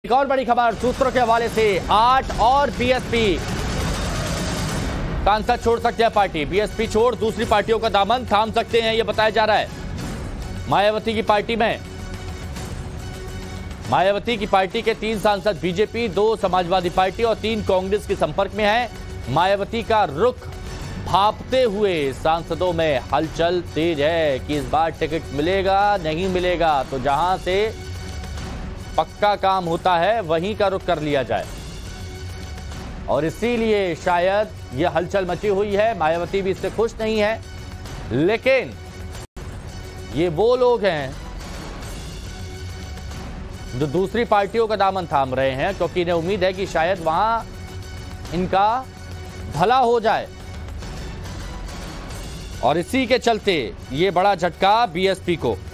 एक और बड़ी खबर सूत्रों के हवाले से 8 और बीएसपी सांसद छोड़ सकते हैं पार्टी। बीएसपी छोड़ दूसरी पार्टियों का दामन थाम सकते हैं, यह बताया जा रहा है। मायावती की पार्टी के 3 सांसद बीजेपी, 2 समाजवादी पार्टी और 3 कांग्रेस के संपर्क में हैं। मायावती का रुख भांपते हुए सांसदों में हलचल तेज है कि इस बार टिकट मिलेगा नहीं मिलेगा, तो जहां से पक्का काम होता है वहीं का रुख कर लिया जाए। और इसीलिए शायद यह हलचल मची हुई है। मायावती भी इससे खुश नहीं है, लेकिन ये वो लोग हैं जो दूसरी पार्टियों का दामन थाम रहे हैं, क्योंकि इन्हें उम्मीद है कि शायद वहां इनका भला हो जाए। और इसी के चलते ये बड़ा झटका बीएसपी को।